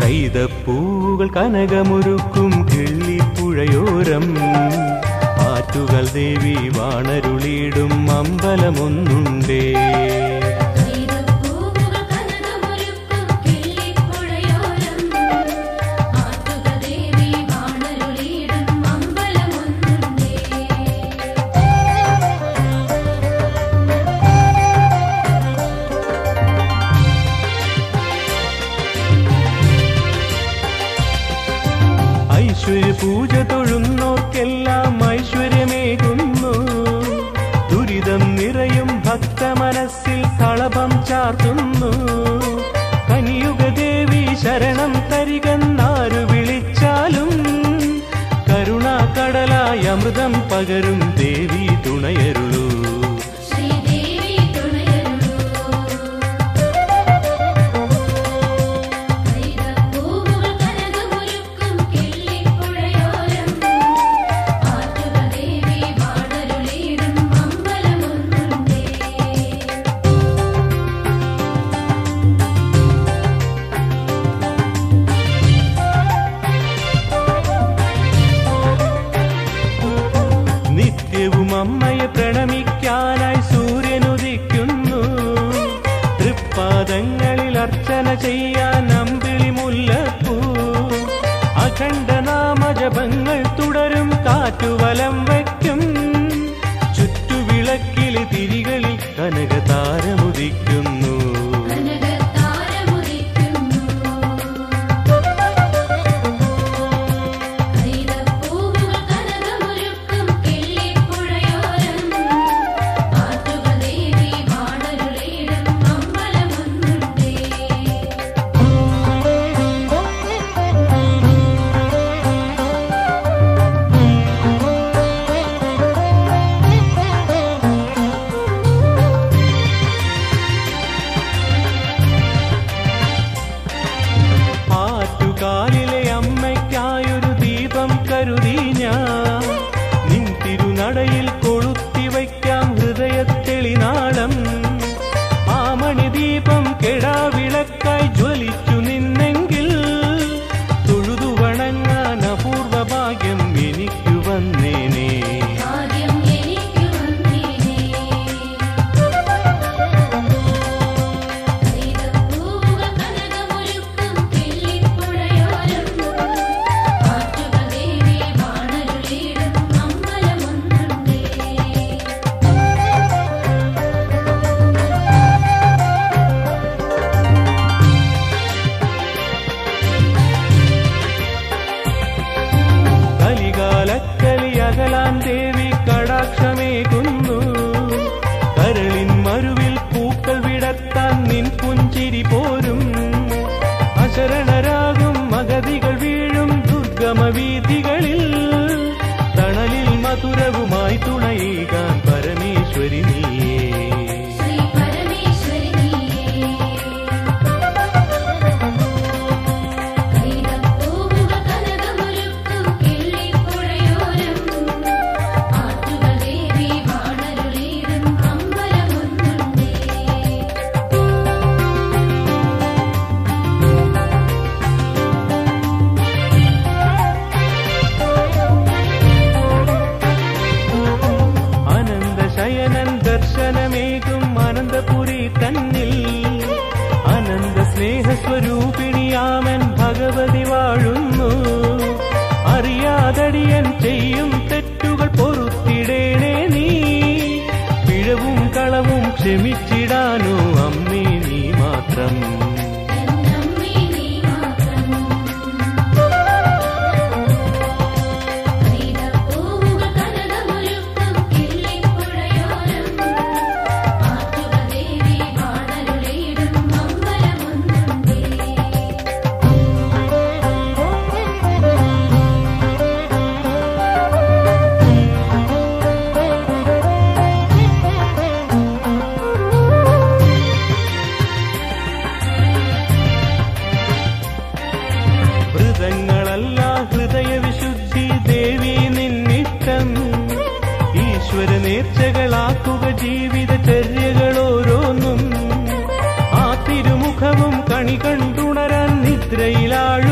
കൈതപ്പൂകൾ കനകമൊരുക്കും കിള്ളിപ്പുഴയോരം ആറ്റുകാൽ ദേവി വാണരുളിയിടും അമ്പലമൊന്നുണ്ടേ. പൂജ തൊഴുന്നോർക്കെല്ലാം ഐശ്വര്യമേകുന്നു. ദുരിതം നിറയും ഭക്തമനസ്സിൽ കളഭം ചാർത്തുന്നു. കനിയുക ദേവി ശരണം തരികെന്നാരു വിളിച്ചാലും കരുണാകടലായി അമൃതം പകരും ദേവി തുണയരുളൂ. അമ്മയെ പ്രണമിക്കാനായി സൂര്യനുദിക്കുന്നു. തൃപ്പാദങ്ങളിൽ അർച്ചന ചെയ്യാൻ അമ്പിളി മുല്ലപ്പൂ. അഖണ്ഡനാമജപങ്ങൾ തുടരും കാറ്റുവലം വയ്ക്കും. ചുറ്റുവിളക്കിലെ തിരികളിൽ കനകതാരമുദിക്കുന്നു. കാലിലെ അമ്മയ്ക്കായൊരു ദീപം കരുതി ഞാൻ നിൻ തിരുനടയിൽ കൊളുത്തി വയ്ക്കാം ഹൃദയത്തെളിനാളം. ആ മണിദീപം കെടാവിളക്കായി ജ്വലിച്ചു നിന്നെങ്കിൽ തൊഴുതു വണങ്ങാൻ അപൂർവ ഭാഗ്യം എനിക്ക് വന്നേനേ. കലിയകലാൻ ദേവി കടാക്ഷമേകുന്നു. കരളിൻ മരുവിൽ പൂക്കൾ വിടത്താൻ നിൻ പുഞ്ചിരി പോരും. അശരണരാകും മഗതികൾ വീഴും ദുർഗമ വീഥികളിൽ തണലിൽ മധുരവുമായി തുണയേകാൻ പരമേശ്വരി നീയേ. ശയനൻ ദർശനമേകും അനന്തപുരി തന്നിൽ അനന്ത സ്നേഹസ്വരൂപിണിയാമൻ ഭഗവതി വാഴുന്നു. അറിയാതടിയൻ ചെയ്യും തെറ്റുകൾ പൊറുത്തിടേണേ നീ. പിഴവും കളവും ക്ഷമിച്ചിടാനോ അമ്മേ നീ മാത്രം. വ്രതങ്ങളല്ല ഹൃദയവിശുദ്ധി ദേവി നിന്നിഷ്ടം. ഈശ്വര നേർച്ചകളാക്കുക ജീവിതചര്യകളോരോന്നും. ആ തിരുമുഖവും കണി കണ്ടുണരാൻ നിദ്രയിലാഴ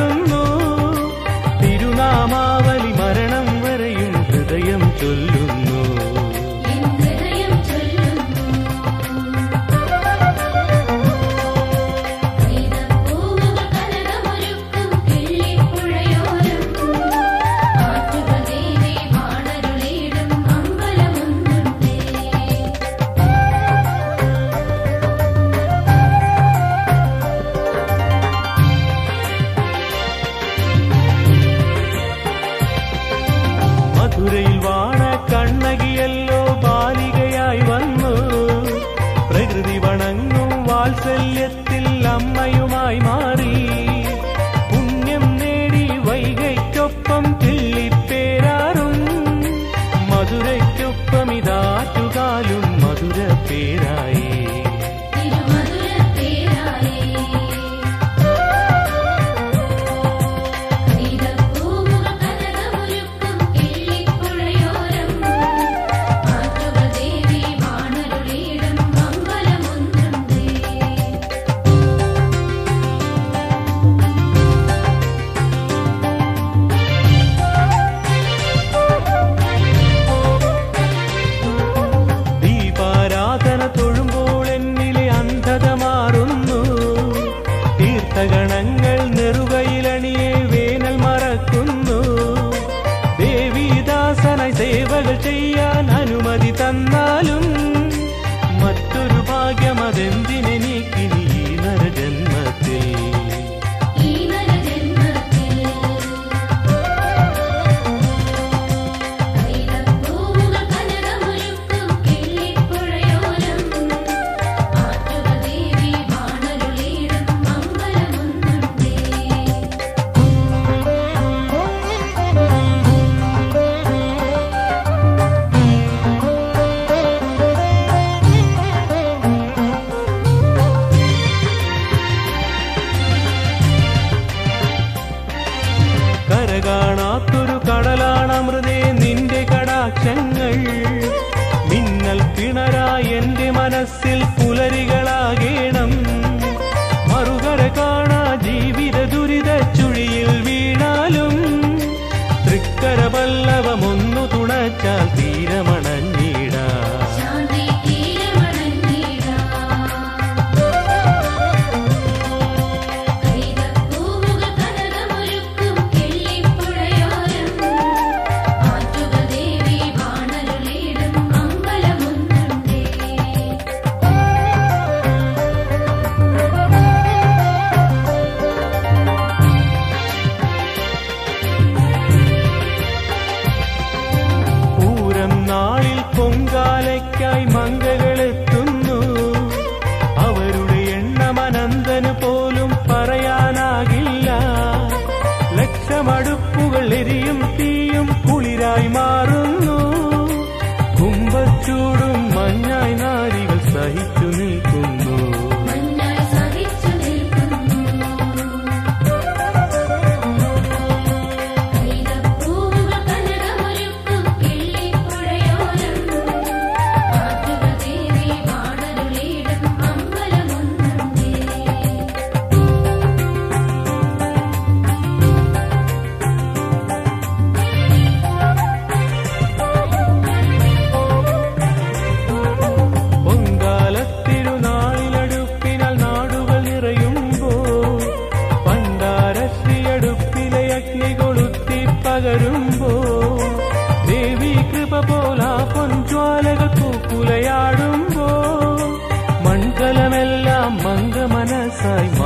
രക്തഗണങ്ങൾ നെറുകയിലണിയെ വേനൽ മറക്കുന്നു. ദേവീദാസനായി സേവകൾ ചെയ്യാൻ അനുമതി തന്നാലും മറ്റൊരു ഭാഗ്യമതെന്തിനെനിക്കിനി ഈ നരജന്മത്തിൽ. കാണാത്തൊരു കടലാണമൃതേ നിന്റെ കടാക്ഷങ്ങൾ. മിന്നൽ പിണരായി എന്റെ മനസ്സിൽ പുലരികളാകേണം. മറുകര കാണാ ജീവിത ദുരിത ചുഴിയിൽ വീണാലും തൃക്കര പല്ലവമൊന്നു തുണച്ചാൽ തീരമണഞ്ഞിടാ. നാളിൽ പൊങ്കാലയ്ക്കായി മംഗകളെത്തുന്നു. അവരുടെ എണ്ണമനന്തന് പോലും പറയാനാകില്ല. ലക്ഷമടുപ്പുകൾ എരിയും തീയും കുളിരായി മാറുന്നു. കുംഭച്ചൂടും മഞ്ഞായി നാരികൾ സഹിച്ചു നിൽക്കുന്നു. ദേവി കൃപ പോലാ പൊൻജ്വാലകൾ പൂക്കുലയാടുമ്പോ മൺകലമെല്ലാം മംഗമനസായി